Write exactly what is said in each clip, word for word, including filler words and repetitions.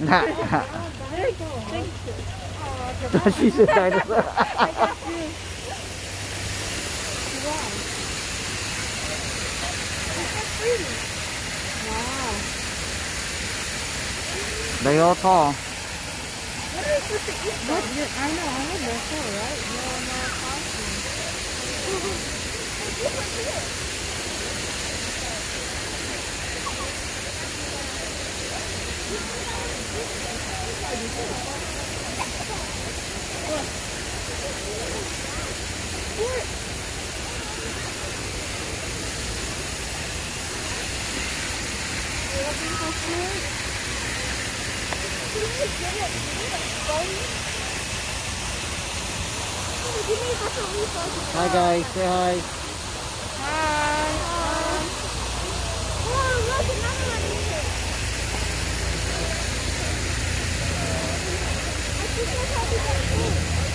She's a dinosaur. Wow. They all tall. What are you supposed to eat? What? I know, I know before, right? No, no, costume. Hi guys, say hi. Hi. Oh, look, another one here. I think that's how we get food.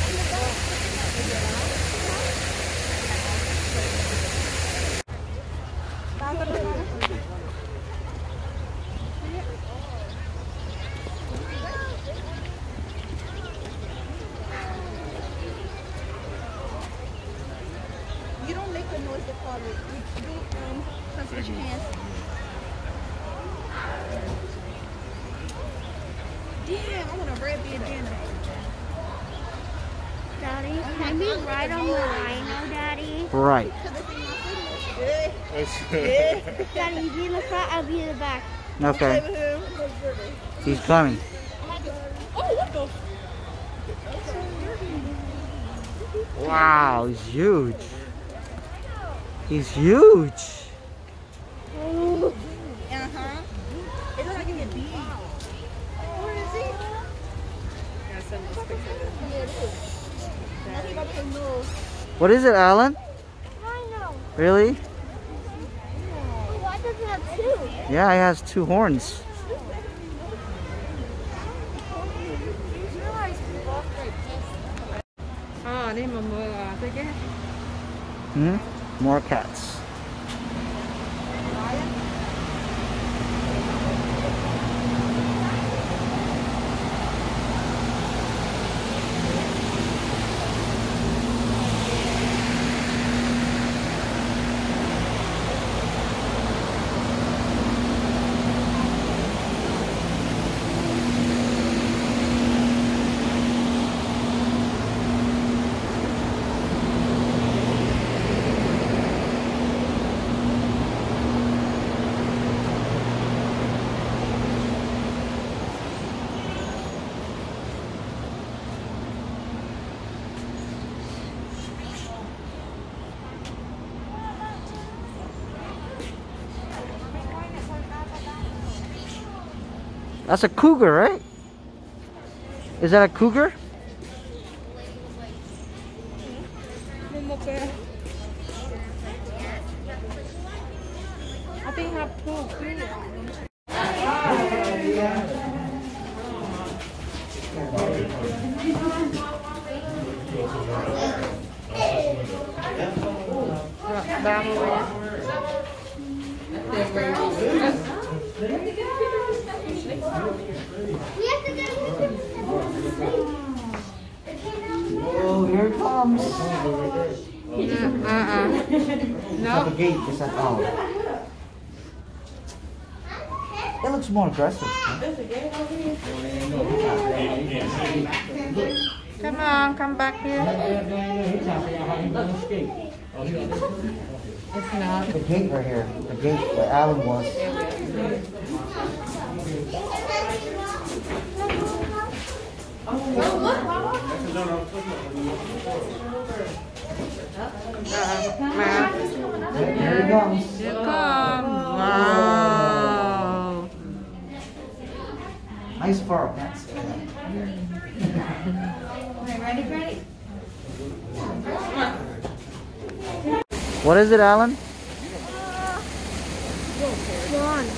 You don't make a noise to call it. You do um press with your hands. Damn, I want a red bandana. Daddy, can we ride on the rhino, Daddy? Right. Daddy, you be in the front, I'll be in the back. Okay. He's coming. Oh, what the? Wow, he's huge. He's huge. Uh-huh. It looks like it's big. Where is he? Yeah, send this picture. Yeah, it is. Daddy. What is it, Alan? Rhino. Really? Why does it have two? Yeah, he has two horns. Ah, đây mà mưa là tôi cái. Hmm? More cats. That's a cougar, right? Is that a cougar? I think I have two. Oh, here it comes. Uh-uh. No. At the gate, just at all. It looks more aggressive. Huh? Come on, come back here. It's not. The gate right here. The gate where Alan was. Here he comes. Here come. Wow. Nice fur. That's Ready, ready? What is it, Alan? One.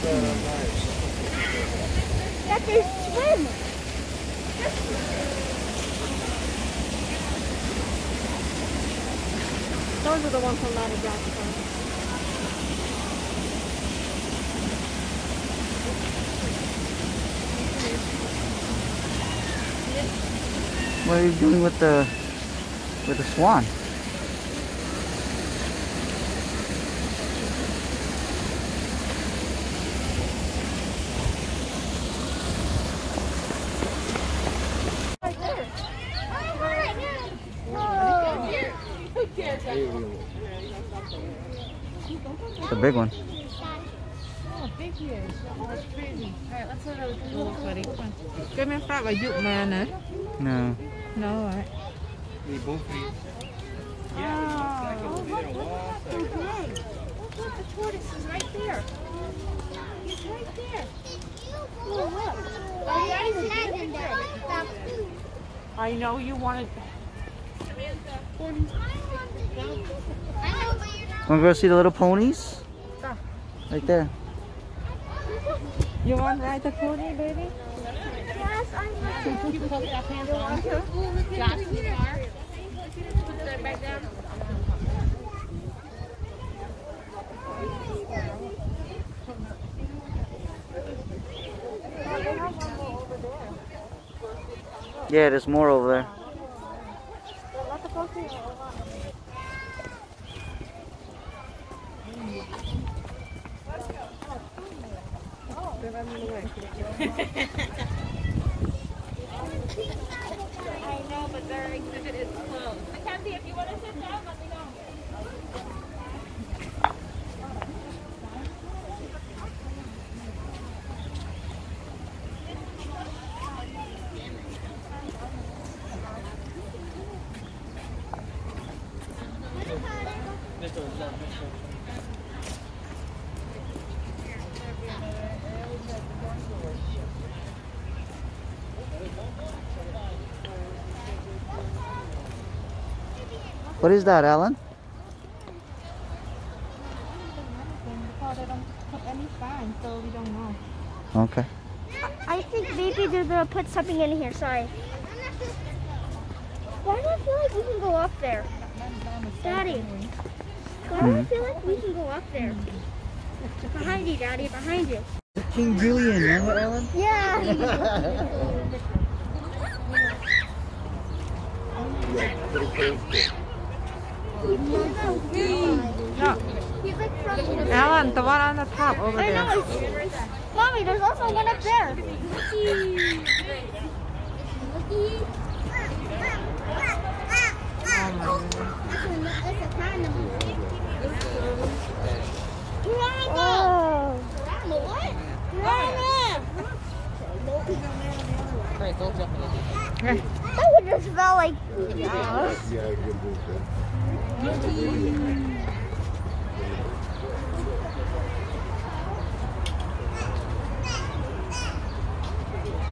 That they swim. Those are the ones from Madagascar. What are you doing with the with the swan? It's a big one. Oh, big ears. Oh, that's crazy. Alright, let's let it go, buddy. Come on. Give me a fat like you, man. Eh? No. No, alright. They both eat. Oh, look, look, look, so big. Look, look, the tortoise is right there. He's right there. Oh, look. Oh, Daddy's tagging there. I know you wanted. Samantha. Want to go see the little ponies? Right there. You want to ride the pony, baby? Yes, I want. Keep holding up hands on. Josh, in the car. Put that back down. Yeah, there's more over there. I know, but their exhibit is closed. Mackenzie, if you want to sit down, let me know. What is that, Alan? They don't put any sign, so we don't know. Okay. I think maybe they're gonna put something in here. Sorry. Why do I feel like we can go up there? Daddy. Why do I feel like we can go up there? Behind you, Daddy. Behind you. King Julian, remember, Alan? Yeah. No. He's like from Alan, the one on the top over I there. know. It's, Mommy, there's also one up there. Oh my goodness. Oh. That would just smell like. Yeah, good move,